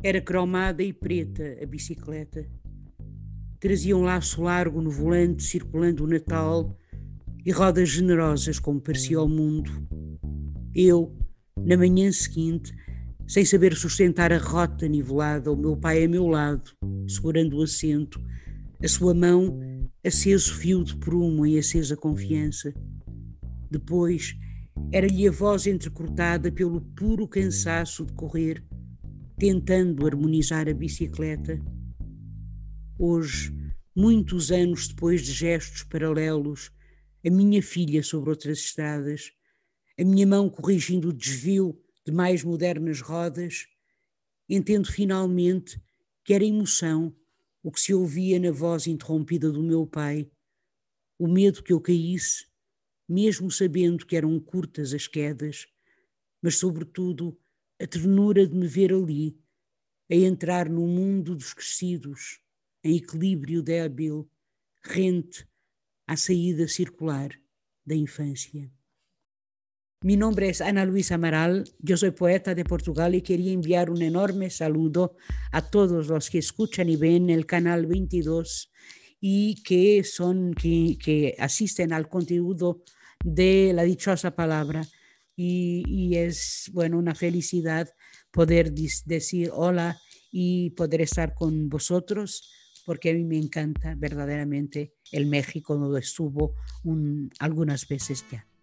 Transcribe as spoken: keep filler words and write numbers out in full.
Era cromada e preta a bicicleta. Trazia um laço largo no volante, circulando o Natal, e rodas generosas, como parecia ao mundo. Eu, na manhã seguinte, sem saber sustentar a rota nivelada, o meu pai a meu lado, segurando o assento, a sua mão aceso fio de prumo em acesa confiança. Depois, era-lhe a voz entrecortada pelo puro cansaço de correr, tentando harmonizar a bicicleta. Hoje, muitos anos depois de gestos paralelos, a minha filha sobre outras estradas, a minha mão corrigindo o desvio de mais modernas rodas, entendo finalmente que era emoção o que se ouvia na voz interrompida do meu pai, o medo que eu caísse, mesmo sabendo que eram curtas as quedas, mas sobretudo a ternura de me ver ali, a entrar no mundo dos crescidos, em equilíbrio débil, rente à saída circular da infância. Mi nombre es Ana Luisa Amaral, yo soy poeta de Portugal y quería enviar un enorme saludo a todos los que escuchan y ven el canal veintidós y que, son, que, que asisten al contenido de la dichosa palabra. Y, y es, bueno, una felicidad poder dis- decir hola y poder estar con vosotros, porque a mí me encanta verdaderamente el México, donde estuvo un, algunas veces ya.